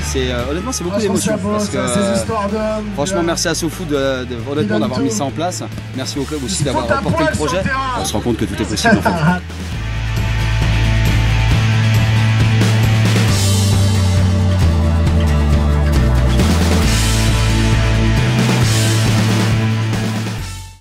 honnêtement c'est beaucoup d'émotions. Parce que franchement merci à SoFoot honnêtement d'avoir mis ça en place. Merci au club aussi d'avoir porté le projet. On se rend compte que tout est possible en fait.